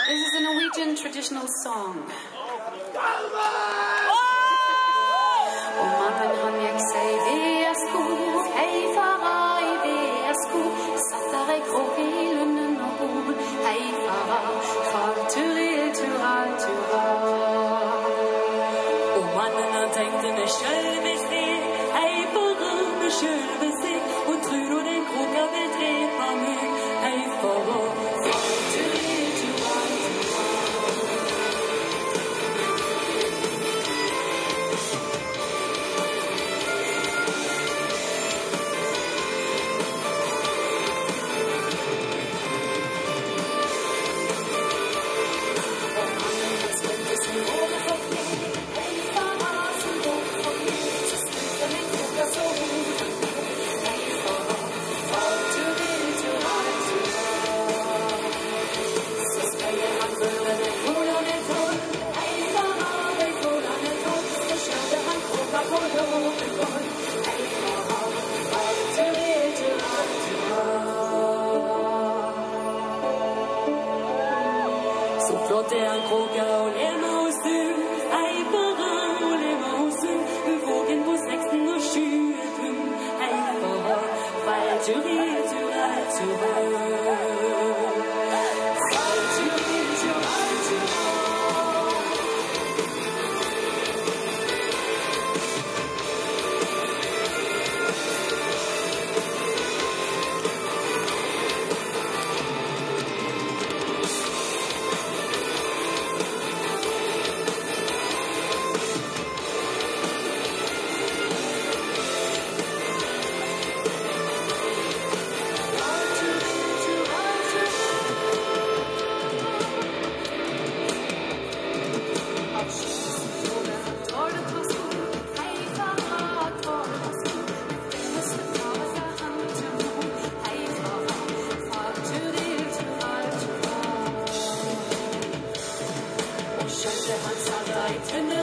This is a Norwegian traditional song. Og mannen han gikk seg i vedsko, hei fara i vedsko, satt der ei kråke i lunden og bor, hei fara, far tura. Og mannen han tenkte med sjølve seg, hei fara med sjølve seg, og tror du den kråka vil drepa meg, hei fara, far tura. Så flott han kråka og lever hos du, hei fara og lever hos du, hun vågen på 16 og 20 pund, hei fara, far tura. Han sa da i